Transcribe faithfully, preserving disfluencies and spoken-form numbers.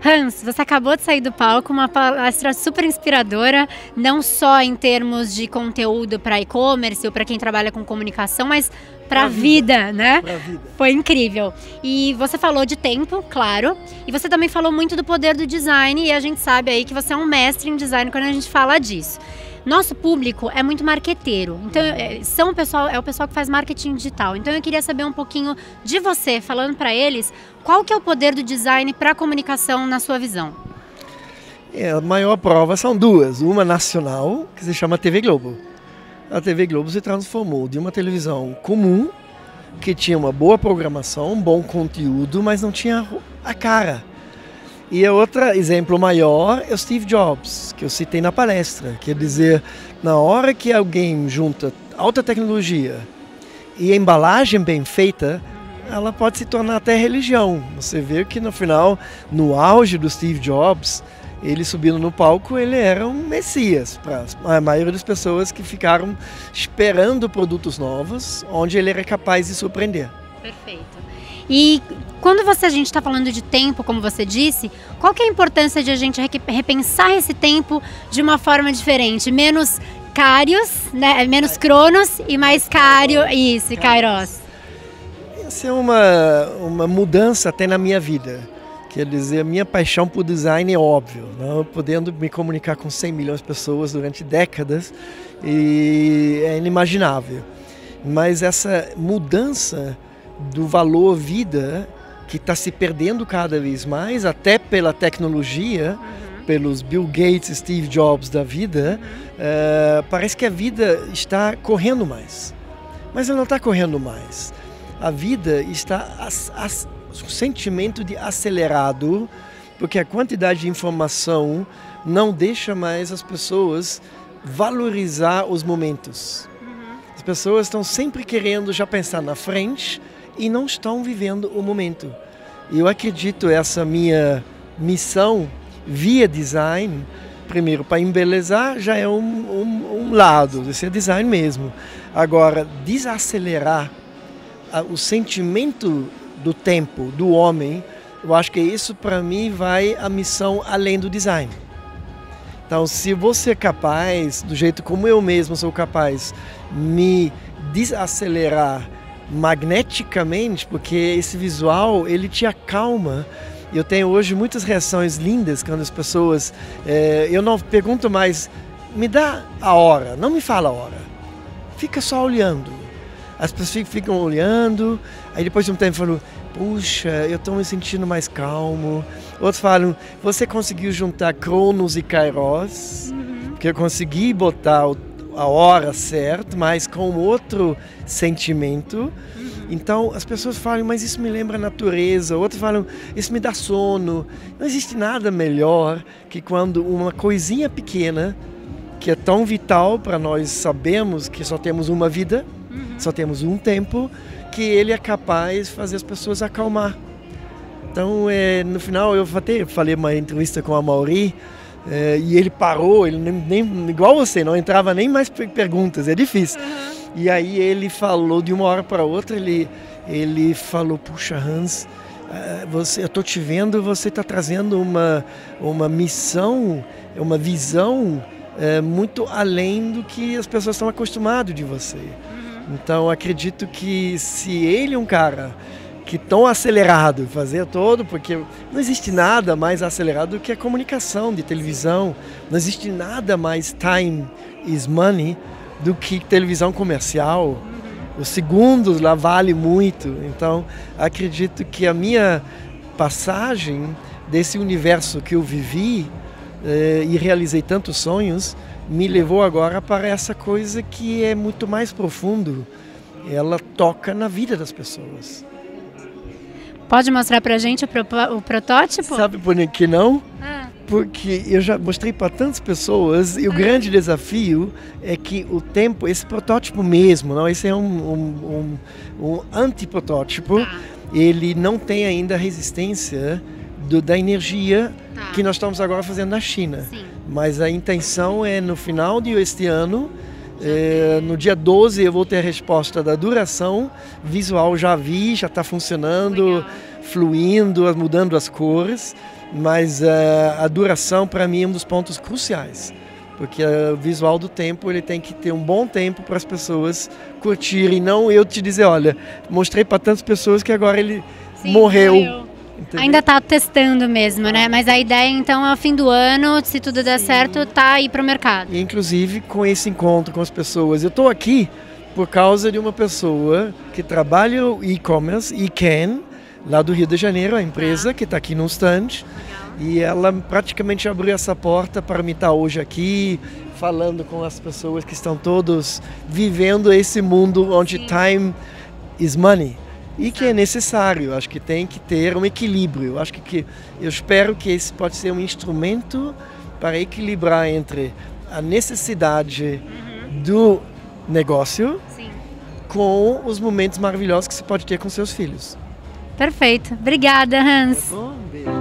Hans, você acabou de sair do palco, uma palestra super inspiradora, não só em termos de conteúdo para e-commerce ou para quem trabalha com comunicação, mas para a vida, vida, né? Pra vida. Foi incrível. E você falou de tempo, claro, e você também falou muito do poder do design, e a gente sabe aí que você é um mestre em design quando a gente fala disso. Nosso público é muito marqueteiro, então são o pessoal, é o pessoal que faz marketing digital. Então eu queria saber um pouquinho de você, falando para eles, qual que é o poder do design para a comunicação na sua visão? É, a maior prova são duas, uma nacional, que se chama T V Globo. A T V Globo se transformou de uma televisão comum, que tinha uma boa programação, um bom conteúdo, mas não tinha a cara. E a outro exemplo maior é o Steve Jobs, que eu citei na palestra. Quer dizer, na hora que alguém junta alta tecnologia e embalagem bem feita, ela pode se tornar até religião. Você vê que no final, no auge do Steve Jobs, ele subindo no palco, ele era um messias para a maioria das pessoas que ficaram esperando produtos novos, onde ele era capaz de surpreender. Perfeito. E quando você, a gente está falando de tempo, como você disse, qual que é a importância de a gente repensar esse tempo de uma forma diferente? Menos Kairos, né? Menos Cronos e mais Cairo, isso, e Kairos. Essa é uma, uma mudança até na minha vida. Quer dizer, a minha paixão por design é óbvio, não? Podendo me comunicar com cem milhões de pessoas durante décadas, e é inimaginável. Mas essa mudança do valor vida, que está se perdendo cada vez mais, até pela tecnologia, uhum. pelos Bill Gates, Steve Jobs da vida, uhum. uh, parece que a vida está correndo mais. Mas ela não está correndo mais. A vida está, as, as, o sentimento de acelerado, porque a quantidade de informação não deixa mais as pessoas valorizar os momentos. Uhum. As pessoas estão sempre querendo já pensar na frente, e não estão vivendo o momento. Eu acredito essa minha missão via design, primeiro para embelezar já é um, um, um lado, esse é design mesmo. Agora, desacelerar a, o sentimento do tempo, do homem, eu acho que isso para mim vai a missão além do design. Então, se você é capaz, do jeito como eu mesmo sou capaz, me desacelerar magneticamente, porque esse visual ele te acalma. Eu tenho hoje muitas reações lindas quando as pessoas, é, eu não pergunto mais, me dá a hora, não me fala a hora, fica só olhando. As pessoas ficam olhando, aí depois de um tempo falam, puxa, eu estou me sentindo mais calmo. Outros falam, você conseguiu juntar Cronos e Kairos, uhum. porque eu consegui botar o a hora certa, mas com outro sentimento. Uhum. Então as pessoas falam, mas isso me lembra a natureza. Outros falam, isso me dá sono. Não existe nada melhor que quando uma coisinha pequena, que é tão vital para nós sabemos que só temos uma vida, uhum. só temos um tempo, que ele é capaz de fazer as pessoas acalmar. Então, é, no final, eu até falei uma entrevista com a Mauri, É, e ele parou, ele nem, nem, igual você, não entrava nem mais perguntas, é difícil. Uhum. E aí ele falou de uma hora para outra, ele, ele falou, puxa Hans, você, eu estou te vendo, você está trazendo uma, uma missão, uma visão é, muito além do que as pessoas estão acostumadas de você. Uhum. Então acredito que se ele é um cara que tão acelerado, fazer todo, porque não existe nada mais acelerado do que a comunicação de televisão, não existe nada mais time is money do que televisão comercial. Uhum. Os segundos lá vale muito, então acredito que a minha passagem desse universo que eu vivi eh, e realizei tantos sonhos, me levou agora para essa coisa que é muito mais profundo, ela toca na vida das pessoas. Pode mostrar pra gente o, pro, o protótipo? Sabe por que não? Ah. Porque eu já mostrei para tantas pessoas e o ah. grande desafio é que o tempo, esse protótipo mesmo, não, esse é um, um, um, um antiprotótipo, ah. ele não tem ainda a resistência do, da energia ah. que nós estamos agora fazendo na China. Sim. Mas a intenção é no final de este ano, É, no dia doze eu vou ter a resposta da duração visual, já vi, já está funcionando. Legal. fluindo, mudando as cores, mas uh, a duração para mim é um dos pontos cruciais. Porque o visual do tempo ele tem que ter um bom tempo para as pessoas curtirem, não eu te dizer, olha, mostrei para tantas pessoas que agora ele Sim, morreu. morreu. Ainda está testando mesmo, né? Mas a ideia então é ao fim do ano, se tudo der Sim. certo, tá aí para o mercado. E, inclusive com esse encontro com as pessoas. Eu estou aqui por causa de uma pessoa que trabalha no e-commerce, eCan, lá do Rio de Janeiro, a empresa ah. que está aqui no stand. E ela praticamente abriu essa porta para me estar hoje aqui, falando com as pessoas que estão todos vivendo esse mundo onde Sim. time is money. E que é necessário, acho que tem que ter um equilíbrio. Acho que, que eu espero que esse pode ser um instrumento para equilibrar entre a necessidade uhum. do negócio Sim. com os momentos maravilhosos que você pode ter com seus filhos. Perfeito. Obrigada, Hans. Tá bom? Beijo.